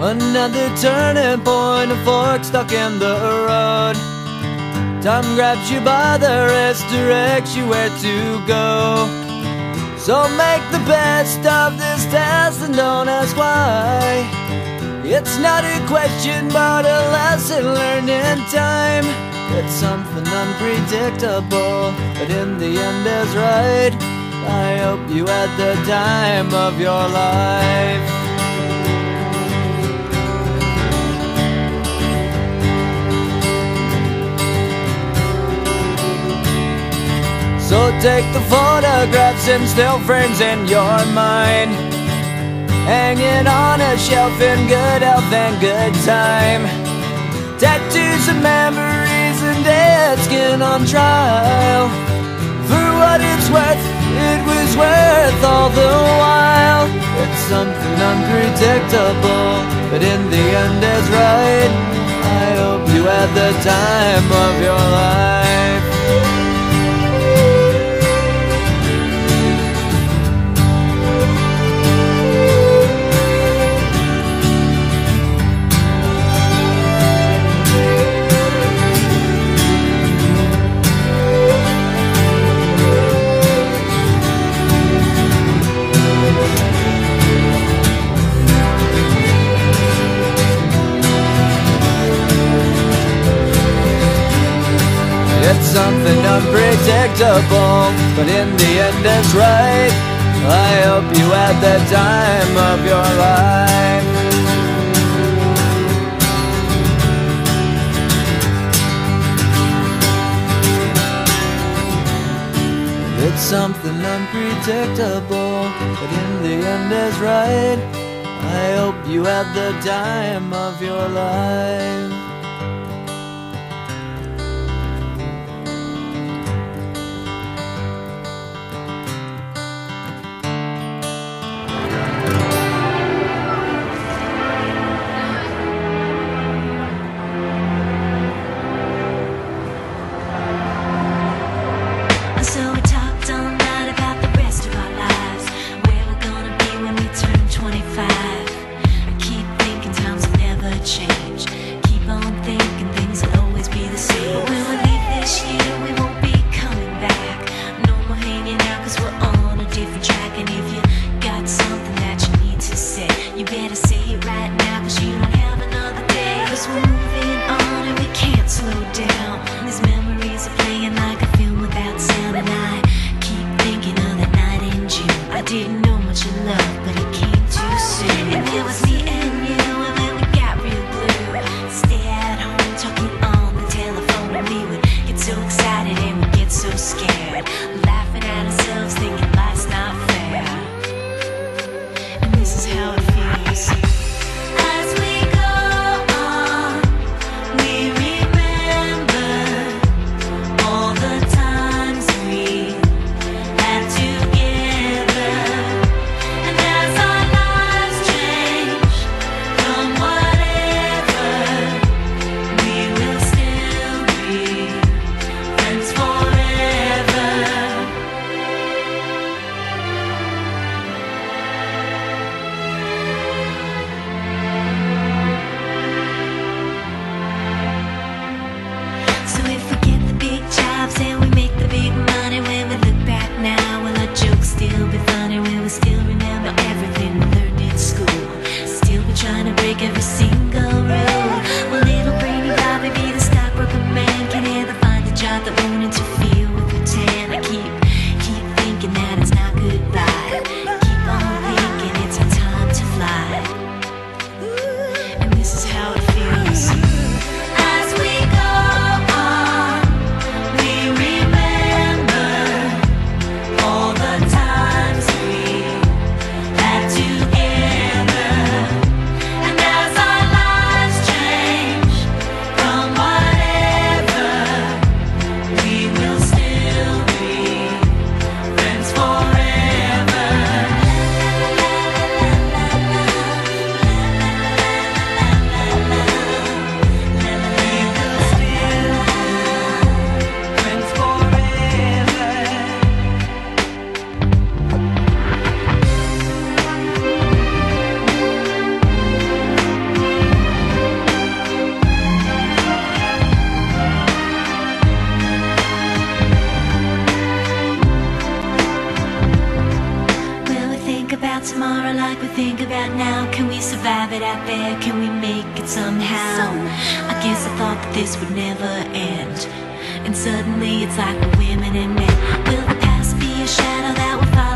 Another turning point, a fork stuck in the road. Time grabs you by the wrist, directs you where to go. So make the best of this test and don't ask why. It's not a question but a lesson learned in time. It's something unpredictable, but in the end is right. I hope you had the time of your life. So take the photographs and still frames in your mind, hanging on a shelf in good health and good time. Tattoos of memories and dead skin on trial. For what it's worth, it was worth all the while. It's something unpredictable, but in the end is right. I hope you had the time of your life. It's something unpredictable, but in the end it's right. I hope you had the time of your life. It's something unpredictable, but in the end is right. I hope you had the time of your life. So we talked all night about the rest of our lives, where we're gonna be when we turn 25. I keep thinking times will never change. Keep on thinking things will always be the same. But when we leave this year, we won't be coming back. No more hanging out, cause we're on a different track. And if you got something that you need to say, you better say it right now, cause you don't have another day. Cause we're moving on and we can't slow down. These memories are playing like a film without sound. And I keep thinking of that night in June. I didn't know much of love, but it came too soon. And it was me and you, and then we got real blue. Stay at home talking on the telephone, and we would get so excited and we'd get so scared, laughing at ourselves, thinking life's not fair. And this is how it feels. As we go on, think about now? Can we survive it out there? Can we make it somehow? I guess I thought that this would never end, and suddenly it's like we're women and men. Will the past be a shadow that will follow